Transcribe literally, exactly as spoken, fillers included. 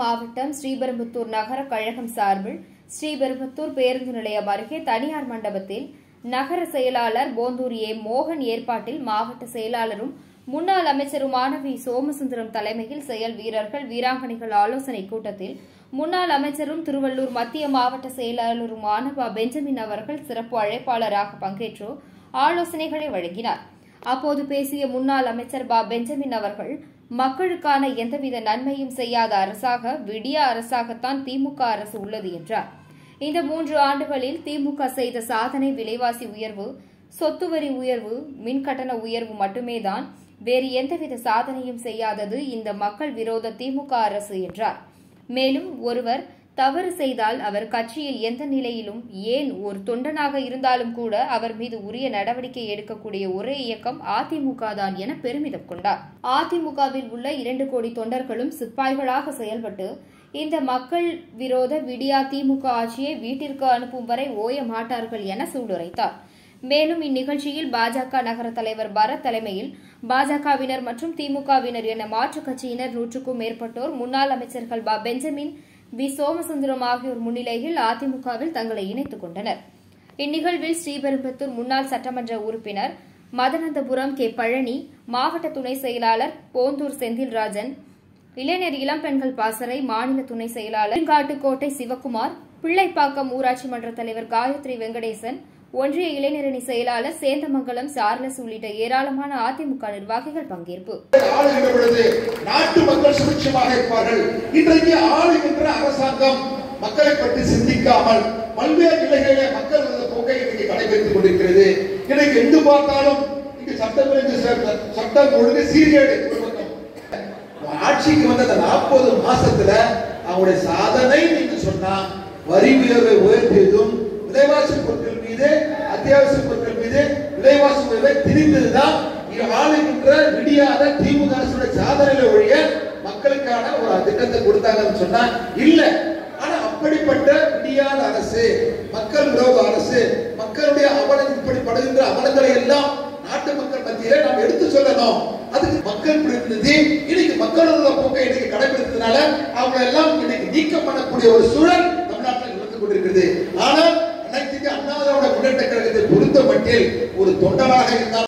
மாவட்டம் ஸ்ரீபெரும்புத்தூர் நகர கழகம் சார்பில் ஸ்ரீபெரும்புத்தூர் பேருந்து நிலையம் அருகே தனியார் மண்டபத்தில் நகர செயலாளர் போந்தூர் ஏ மோகன் ஏற்பாட்டில் மாவட்ட செயலாளரும் முன்னாள் அமைச்சருமான வி சோமசுந்தரம் தலைமையில் செயல் வீரர்கள் வீராங்கனைகள் ஆலோசனை கூட்டத்தில் முன்னாள் அமைச்சரும் திருவள்ளூர் மத்திய மாவட்ட செயலாளருமான ப பெஞ்சமின் அவர்கள் சிறப்பு அழைப்பாளராக பங்கேற்று ஆலோசனைகளை வழங்கினார். அப்போது பேசிய முன்னாள் அமைச்சர் ப பெஞ்சமின் அவர்கள், மக்களுக்கான எந்தவித நன்மையும் செய்யாத அரசாக விடிய அரசாகத்தான் திமுக அரசு உள்ளது என்றார். இந்த மூன்று ஆண்டுகளில் திமுக செய்த சாதனை விலைவாசி உயர்வு, சொத்து வரி உயர்வு, மின்கட்டண உயர்வு மட்டுமேதான், வேறு எந்தவித சாதனையும் செய்யாதது இந்த மக்கள் விரோத திமுக அரசு என்றார். மேலும் ஒருவர் தவறு செய்தால் அவர் கட்சியில் எந்த நிலையிலும், ஏன் ஒரு தொண்டனாக இருந்தாலும் கூட அவர் மீது உரிய நடவடிக்கை எடுக்கக்கூடிய ஒரே இயக்கம் அதிமுக தான் என பெருமிதம் கொண்டார். அதிமுகவில் உள்ள இரண்டு கோடி தொண்டர்களும் சிப்பாய்களாக செயல்பட்டு இந்த மக்கள் விரோத விடியா திமுக ஆட்சியை வீட்டிற்கு அனுப்பும் வரை ஓய மாட்டார்கள் என சூளுரைத்தார். மேலும் இந்நிகழ்ச்சியில் பாஜக நகர தலைவர் பரத் தலைமையில் பாஜகவினர் மற்றும் திமுகவினர் என மாற்றுக் கட்சியினர் நூற்றுக்கும் மேற்பட்டோர், முன்னாள் அமைச்சர்கள் ப பெஞ்சமின், வி சோமசுந்தரம் ஆகியோர் முன்னிலையில் அதிமுகவில் தங்களை இணைத்துக் கொண்டனர். இந்நிகழ்வில் ஸ்ரீபெரும்புத்தூர் முன்னாள் சட்டமன்ற உறுப்பினர் மதனந்தபுரம் கே பழனி, மாவட்ட துணை செயலாளர் போந்தூர் செந்தில்ராஜன், இளைஞர் இளம்பெண்கள் பாசறை மாநில துணை செயலாளர் காட்டுக்கோட்டை சிவக்குமார், பிள்ளைப்பாக்கம் ஊராட்சி மன்ற தலைவர் காயத்ரி வெங்கடேசன், ஒன்றிய இளைஞரணி செயலாளர் சேந்தமங்கலம் சார்லஸ் உள்ளிட்ட ஏராளமான அதிமுக நிர்வாகிகள் பங்கேற்பு. நாட்டு மக்கள் சுபிட்சமாக இருப்பார்கள். இன்றைக்கு ஆளுகின்ற அரசாங்கம் மக்களை பற்றி சிந்திக்காமல் பல்வேறு நிலைகளிலே மக்கள் போக்கை இன்றைக்கு கடைபிடித்துக் கொண்டிருக்கிறது. இன்றைக்கு எங்கு பார்த்தாலும் இங்கு சட்டம் சட்டம் ஒழுங்கு சீர்கேடு. ஆட்சிக்கு வந்த நாற்பது மாசத்துல அவங்களுடைய சாதனை என்று சொன்னா வரி உயர்வை உயர்த்தியதும், விலைவாசி பொருட்கள் மீது, அத்தியாவசிய பொருட்கள் மீது விலைவாசி உயர்வை திணித்ததுதான் ஆளுகின்ற விடியாத திமுக அரசுடைய சாதனையில ஒழிய மக்களுக்கான ஒரு திட்டத்தை கொடுத்தாங்கன்னு சொன்னா இல்ல. ஆனா அப்படிப்பட்ட விடியாத அரசு, மக்கள் விரோத அரசு, மக்களுடைய அவலம் இப்படிப்படுகின்ற அவலங்களை எல்லாம் நாட்டு மக்கள் மத்தியிலே நாம் எடுத்து சொல்லணும். அதுக்கு மக்கள் பிரதிநிதி இன்னைக்கு மக்களோட போக்கை இன்னைக்கு கடைபிடித்ததுனால அவங்க எல்லாம் இன்னைக்கு நீக்கம் பண்ணக்கூடிய ஒரு சூழல்